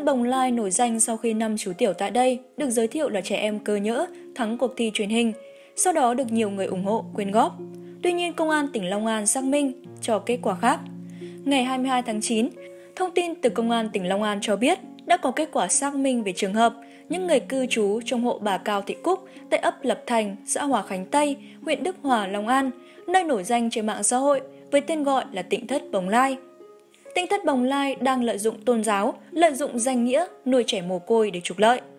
Bồng Lai nổi danh sau khi 5 chú tiểu tại đây được giới thiệu là trẻ em cơ nhỡ thắng cuộc thi truyền hình, sau đó được nhiều người ủng hộ quyên góp. Tuy nhiên, Công an tỉnh Long An xác minh cho kết quả khác. Ngày 22 tháng 9, thông tin từ Công an tỉnh Long An cho biết đã có kết quả xác minh về trường hợp những người cư trú trong hộ bà Cao Thị Cúc tại ấp Lập Thành, xã Hòa Khánh Tây, huyện Đức Hòa, Long An, nơi nổi danh trên mạng xã hội với tên gọi là Tỉnh thất Bồng Lai. Tỉnh thất Bồng Lai đang lợi dụng tôn giáo, lợi dụng danh nghĩa nuôi trẻ mồ côi để trục lợi.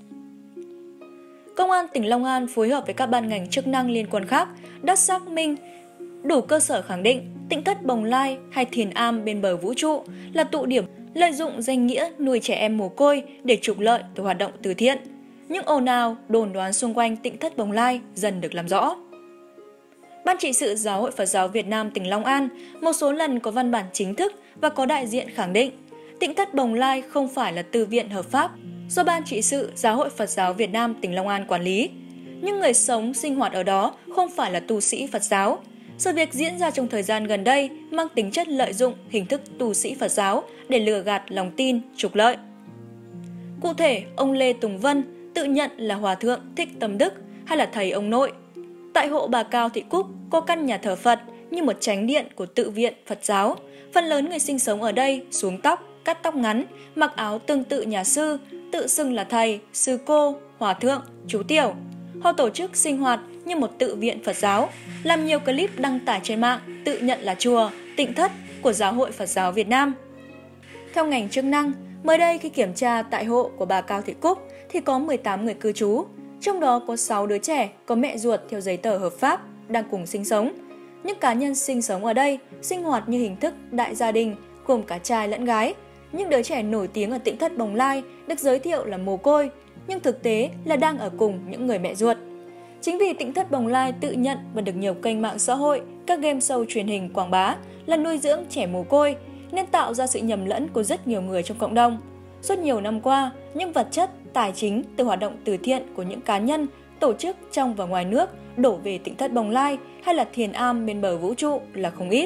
Công an tỉnh Long An phối hợp với các ban ngành chức năng liên quan khác đã xác minh đủ cơ sở khẳng định Tỉnh thất Bồng Lai hay Thiền Am bên bờ vũ trụ là tụ điểm lợi dụng danh nghĩa nuôi trẻ em mồ côi để trục lợi từ hoạt động từ thiện. Những ồn ào, đồn đoán xung quanh Tỉnh thất Bồng Lai dần được làm rõ. Ban trị sự Giáo hội Phật giáo Việt Nam tỉnh Long An một số lần có văn bản chính thức và có đại diện khẳng định Tỉnh thất Bồng Lai không phải là từ viện hợp pháp do Ban trị sự Giáo hội Phật giáo Việt Nam tỉnh Long An quản lý. Nhưng người sống sinh hoạt ở đó không phải là tu sĩ Phật giáo. Sự việc diễn ra trong thời gian gần đây mang tính chất lợi dụng hình thức tu sĩ Phật giáo để lừa gạt lòng tin, trục lợi. Cụ thể, ông Lê Tùng Vân tự nhận là Hòa thượng Thích Tâm Đức hay là thầy ông nội. Tại hộ bà Cao Thị Cúc có căn nhà thờ Phật như một chánh điện của tự viện Phật giáo. Phần lớn người sinh sống ở đây xuống tóc, cắt tóc ngắn, mặc áo tương tự nhà sư, tự xưng là thầy, sư cô, hòa thượng, chú tiểu. Họ tổ chức sinh hoạt như một tự viện Phật giáo, làm nhiều clip đăng tải trên mạng tự nhận là chùa, tịnh thất của Giáo hội Phật giáo Việt Nam. Theo ngành chức năng, mới đây khi kiểm tra tại hộ của bà Cao Thị Cúc thì có 18 người cư trú, trong đó có 6 đứa trẻ có mẹ ruột theo giấy tờ hợp pháp đang cùng sinh sống. Những cá nhân sinh sống ở đây sinh hoạt như hình thức đại gia đình gồm cả trai lẫn gái. Những đứa trẻ nổi tiếng ở Tỉnh thất Bồng Lai được giới thiệu là mồ côi, nhưng thực tế là đang ở cùng những người mẹ ruột. Chính vì Tỉnh thất Bồng Lai tự nhận và được nhiều kênh mạng xã hội, các game show truyền hình quảng bá là nuôi dưỡng trẻ mồ côi, nên tạo ra sự nhầm lẫn của rất nhiều người trong cộng đồng. Suốt nhiều năm qua, những vật chất, tài chính từ hoạt động từ thiện của những cá nhân, tổ chức trong và ngoài nước đổ về Tỉnh thất Bồng Lai hay là Thiền Am bên bờ vũ trụ là không ít.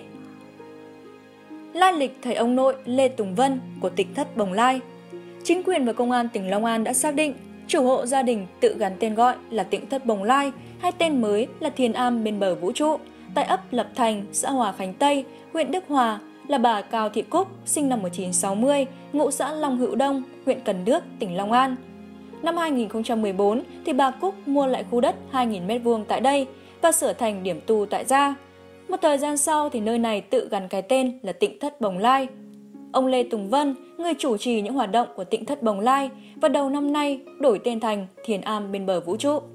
Lai lịch thầy ông nội Lê Tùng Vân của Tỉnh thất Bồng Lai. Chính quyền và Công an tỉnh Long An đã xác định chủ hộ gia đình tự gắn tên gọi là Tỉnh thất Bồng Lai hay tên mới là Thiền Am bên bờ vũ trụ tại ấp Lập Thành, xã Hòa Khánh Tây, huyện Đức Hòa là bà Cao Thị Cúc, sinh năm 1960, ngụ xã Long Hữu Đông, huyện Cần Đước, tỉnh Long An. Năm 2014 thì bà Cúc mua lại khu đất 2.000 m² tại đây và sửa thành điểm tu tại gia. Một thời gian sau thì nơi này tự gắn cái tên là Tỉnh thất Bồng Lai. Ông Lê Tùng Vân, người chủ trì những hoạt động của Tỉnh thất Bồng Lai, vào đầu năm nay đổi tên thành Thiền Am bên bờ vũ trụ.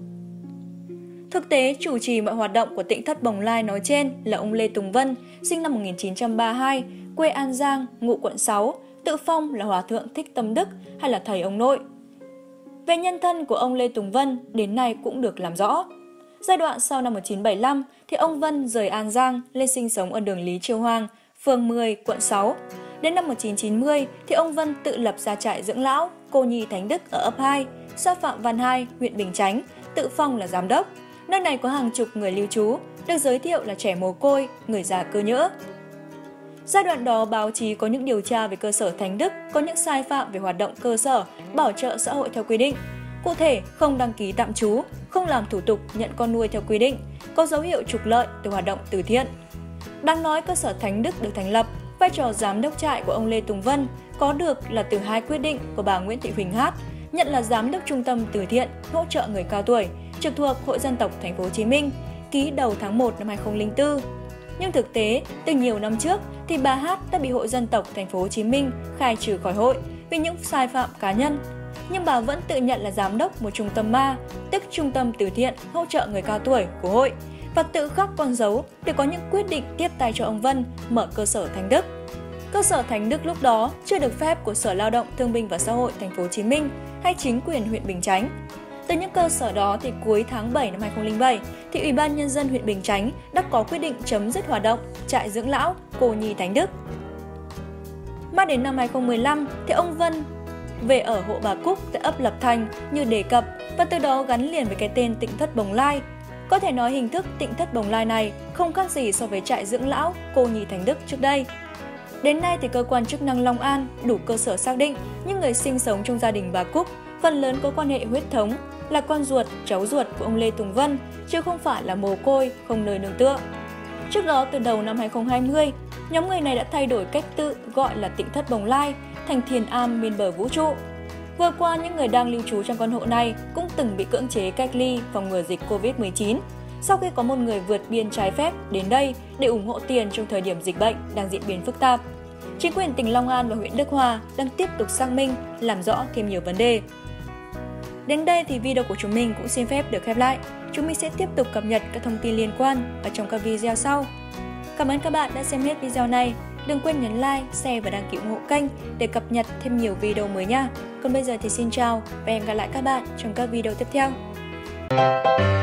Thực tế, chủ trì mọi hoạt động của Tỉnh thất Bồng Lai nói trên là ông Lê Tùng Vân, sinh năm 1932, quê An Giang, ngụ quận 6, tự phong là Hòa thượng Thích Tâm Đức hay là thầy ông nội. Về nhân thân của ông Lê Tùng Vân đến nay cũng được làm rõ. Giai đoạn sau năm 1975 thì ông Vân rời An Giang lên sinh sống ở đường Lý Chiêu Hoàng, phường 10, quận 6. Đến năm 1990 thì ông Vân tự lập ra trại dưỡng lão Cô Nhi Thánh Đức ở ấp 2, xã Phạm Văn Hai, huyện Bình Chánh, tự phong là giám đốc. Nơi này có hàng chục người lưu trú, được giới thiệu là trẻ mồ côi, người già cơ nhỡ. Giai đoạn đó, báo chí có những điều tra về cơ sở Thánh Đức có những sai phạm về hoạt động cơ sở, bảo trợ xã hội theo quy định. Cụ thể, không đăng ký tạm trú, không làm thủ tục nhận con nuôi theo quy định, có dấu hiệu trục lợi từ hoạt động từ thiện. Đáng nói, cơ sở Thánh Đức được thành lập, vai trò giám đốc trại của ông Lê Tùng Vân có được là từ 2 quyết định của bà Nguyễn Thị Huỳnh Hát, nhận là giám đốc trung tâm từ thiện hỗ trợ người cao tuổi trực thuộc Hội Dân tộc Thành phố Hồ Chí Minh, ký đầu tháng 1 năm 2004. Nhưng thực tế, từ nhiều năm trước thì bà Hát đã bị Hội Dân tộc Thành phố Hồ Chí Minh khai trừ khỏi hội vì những sai phạm cá nhân. Nhưng bà vẫn tự nhận là giám đốc một trung tâm ma, tức trung tâm từ thiện hỗ trợ người cao tuổi của hội, và tự khắc con dấu để có những quyết định tiếp tay cho ông Vân mở cơ sở Thánh Đức. Cơ sở Thánh Đức lúc đó chưa được phép của Sở Lao động Thương binh và Xã hội Thành phố Hồ Chí Minh hay chính quyền huyện Bình Chánh. Từ những cơ sở đó thì cuối tháng 7 năm 2007 thì Ủy ban Nhân dân huyện Bình Chánh đã có quyết định chấm dứt hoạt động trại dưỡng lão Cô Nhi Thánh Đức. Mãi đến năm 2015 thì ông Vân về ở hộ bà Cúc tại ấp Lập Thành như đề cập và từ đó gắn liền với cái tên Tỉnh thất Bồng Lai. Có thể nói hình thức Tỉnh thất Bồng Lai này không khác gì so với trại dưỡng lão Cô Nhi Thánh Đức trước đây. Đến nay thì cơ quan chức năng Long An đủ cơ sở xác định những người sinh sống trong gia đình bà Cúc phần lớn có quan hệ huyết thống, là con ruột, cháu ruột của ông Lê Tùng Vân, chứ không phải là mồ côi, không nơi nương tựa. Trước đó, từ đầu năm 2020, nhóm người này đã thay đổi cách tự gọi là Tỉnh Thất Bồng Lai thành Thiền Am bên bờ vũ trụ. Vừa qua, những người đang lưu trú trong căn hộ này cũng từng bị cưỡng chế cách ly phòng ngừa dịch Covid-19 sau khi có một người vượt biên trái phép đến đây để ủng hộ tiền trong thời điểm dịch bệnh đang diễn biến phức tạp. Chính quyền tỉnh Long An và huyện Đức Hòa đang tiếp tục xác minh, làm rõ thêm nhiều vấn đề. Đến đây thì video của chúng mình cũng xin phép được khép lại. Chúng mình sẽ tiếp tục cập nhật các thông tin liên quan ở trong các video sau. Cảm ơn các bạn đã xem hết video này. Đừng quên nhấn like, share và đăng ký ủng hộ kênh để cập nhật thêm nhiều video mới nha. Còn bây giờ thì xin chào và hẹn gặp lại các bạn trong các video tiếp theo.